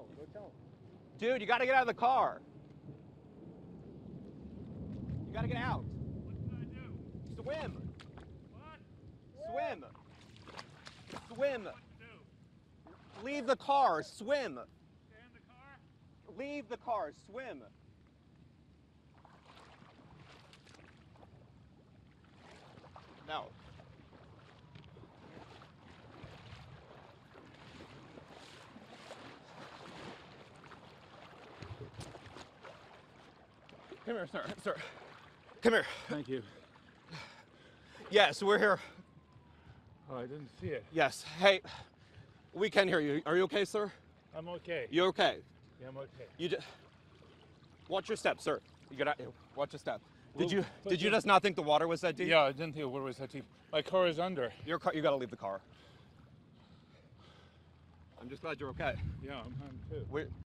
tell him. Go tell him. Dude, you gotta get out of the car. You gotta get out. What did I do? Swim. What? Swim. Swim. What to do? Leave the car. Swim. Stay in the car? Leave the car. Swim. No. Come here, sir. Sir. Come here. Thank you. Yes, we're here. Oh, I didn't see it. Yes. Hey, we can hear you. Are you okay, sir? I'm okay. You okay? Yeah, I'm okay. You just watch your step, sir. You gotta watch your step. Did Well, you but did you the- just not think the water was that deep? Yeah, I didn't think what was that deep. My car is under. Your car. You gotta leave the car. I'm just glad you're okay. Yeah, I'm too. We